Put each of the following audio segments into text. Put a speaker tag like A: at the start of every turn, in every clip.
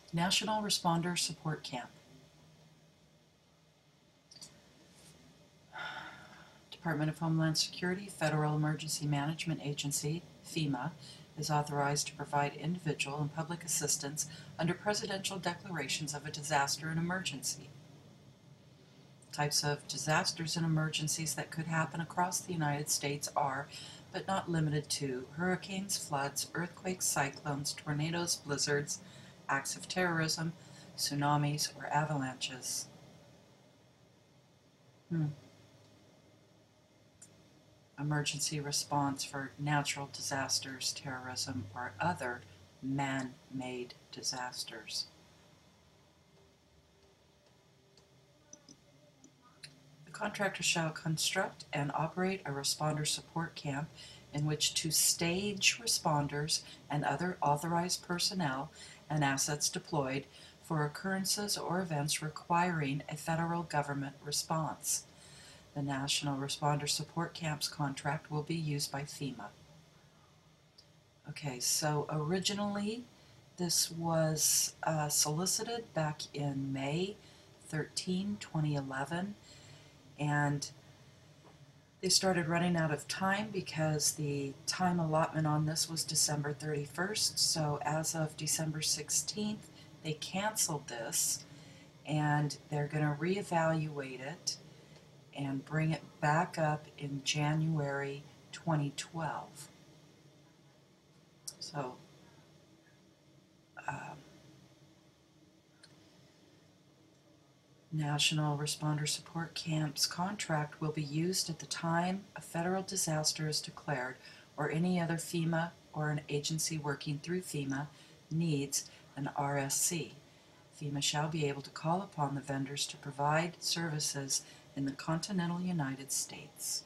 A: National Responder Support Camp. Department of Homeland Security, Federal Emergency Management Agency, FEMA, is authorized to provide individual and public assistance under presidential declarations of a disaster and emergency. Types of disasters and emergencies that could happen across the United States are, but not limited to, hurricanes, floods, earthquakes, cyclones, tornadoes, blizzards, acts of terrorism, tsunamis, or avalanches. Emergency response for natural disasters, terrorism, or other man-made disasters. The contractor shall construct and operate a responder support camp in which to stage responders and other authorized personnel and assets deployed for occurrences or events requiring a federal government response. The National Responder Support Camps contract will be used by FEMA. Okay, so originally this was solicited back in May 13, 2011, and they started running out of time because the time allotment on this was December 31st, so as of December 16th, they canceled this, and they're going to reevaluate it and bring it back up in January 2012. So, National Responder Support Camps contract will be used at the time a federal disaster is declared or any other FEMA or an agency working through FEMA needs an RSC. FEMA shall be able to call upon the vendors to provide services in the continental United States.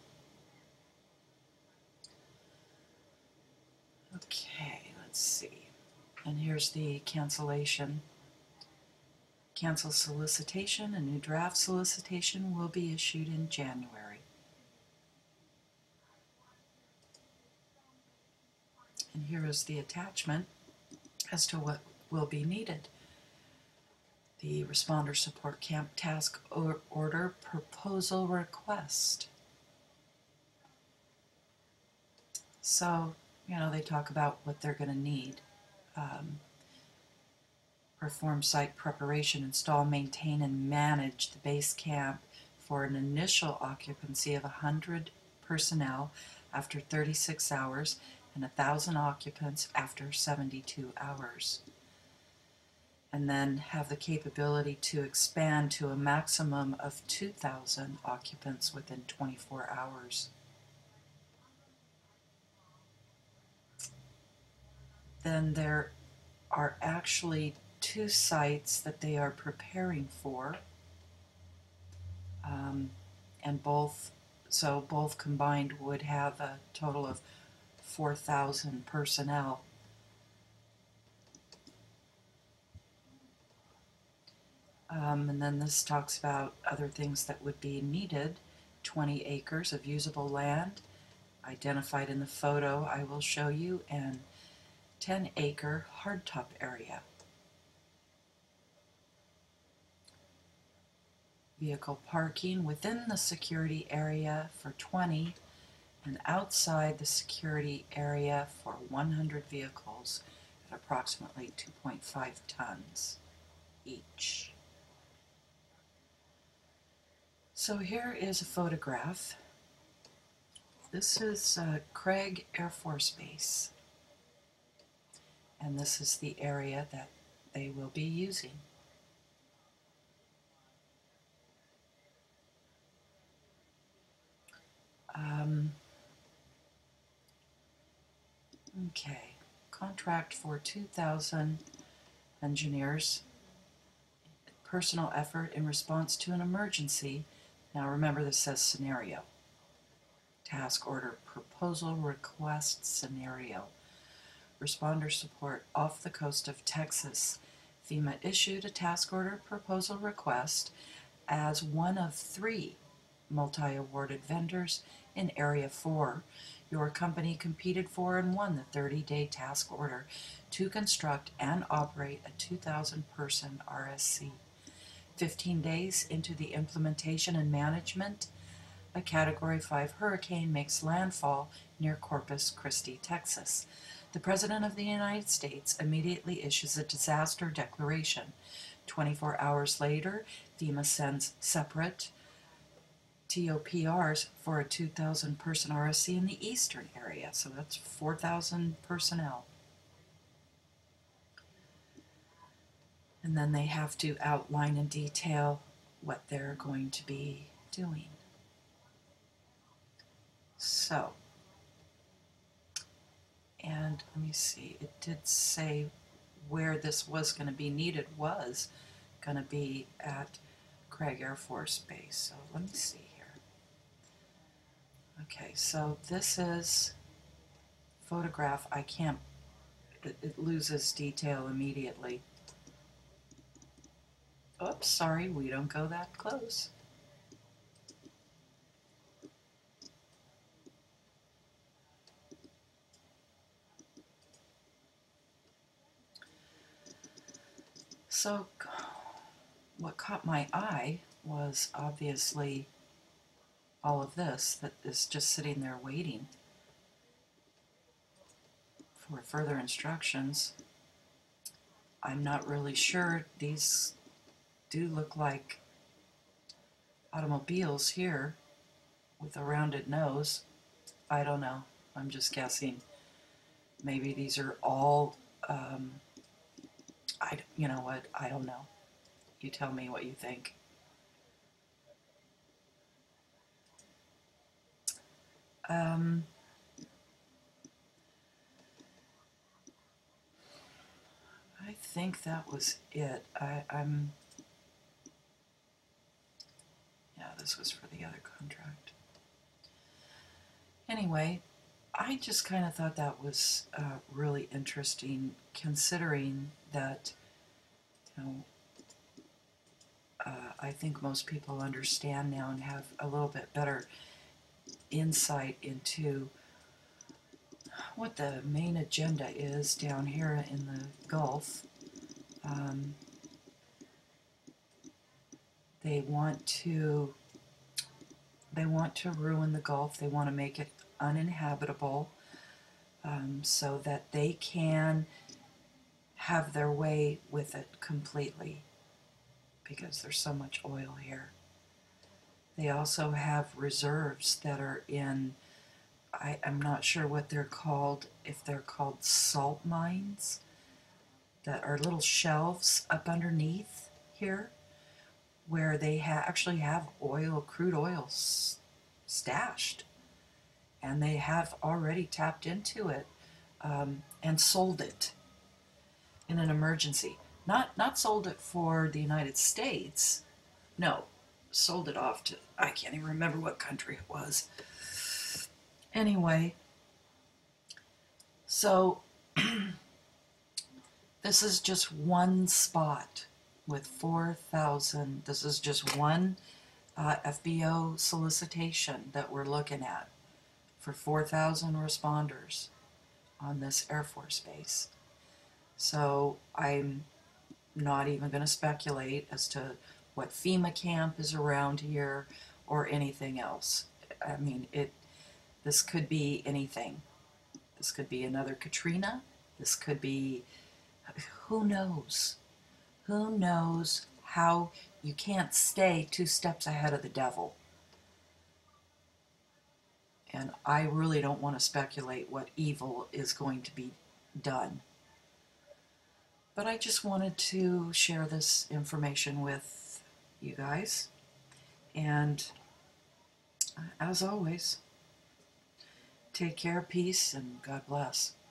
A: Okay, let's see. And here's the cancellation. Cancel solicitation. A new draft solicitation will be issued in January. And here is the attachment as to what will be needed. The Responder Support Camp Task Order Proposal Request. So, they talk about what they're going to need. Perform site preparation, install, maintain, and manage the base camp for an initial occupancy of 100 personnel after 36 hours and 1,000 occupants after 72 hours. And then have the capability to expand to a maximum of 2,000 occupants within 24 hours. Then there are actually 2 sites that they are preparing for, and both combined would have a total of 4,000 personnel. And then this talks about other things that would be needed. 20 acres of usable land identified in the photo I will show you, and 10-acre hardtop area. Vehicle parking within the security area for 20 and outside the security area for 100 vehicles at approximately 2.5 tons each. So here is a photograph. This is Craig Air Force Base, and this is the area that they will be using. Okay, contract for 2,000 engineers, personal effort in response to an emergency. Now remember, this says scenario. Task order proposal request scenario. Responder support off the coast of Texas. FEMA issued a task order proposal request as one of 3 multi-awarded vendors in Area 4. Your company competed for and won the 30-day task order to construct and operate a 2,000-person RSC. 15 days into the implementation and management, a Category 5 hurricane makes landfall near Corpus Christie, Texas. The President of the United States immediately issues a disaster declaration. 24 hours later, FEMA sends separate TOPRs for a 2,000-person RSC in the eastern area, so that's 4,000 personnel. And then they have to outline in detail what they're going to be doing. So, and let me see, it did say where this was going to be needed was going to be at Craig Air Force Base. So let me see here. Okay, so this is photograph. I can't, it loses detail immediately. Oops, sorry, we don't go that close. So what caught my eye was obviously all of this that is just sitting there waiting for further instructions. I'm not really sure. These do look like automobiles here with a rounded nose. I don't know. I'm just guessing. Maybe these are all, you know what? I don't know. You tell me what you think. I think that was it. I'm yeah, this was for the other contract. Anyway, I just kind of thought that was really interesting, considering that, you know, I think most people understand now and have a little bit better insight into what the main agenda is down here in the Gulf. They want to ruin the Gulf. They want to make it uninhabitable, so that they can have their way with it completely, because there's so much oil here. They also have reserves that are in, I'm not sure what they're called, if they're called salt mines, that are little shelves up underneath here where they actually have oil, crude oil stashed, and they have already tapped into it and sold it in an emergency. Not sold it for the United States, no, sold it off to, I can't even remember what country it was. Anyway, so this is just one spot with 4,000. This is just one FBO solicitation that we're looking at for 4,000 responders on this Air Force base. So I'm not even going to speculate as to what FEMA camp is around here or anything else. I mean, this could be anything. This could be another Katrina. This could be, who knows? Who knows how you can't stay 2 steps ahead of the devil? And I really don't want to speculate what evil is going to be done. But I just wanted to share this information with you guys. And as always, take care, peace, and God bless.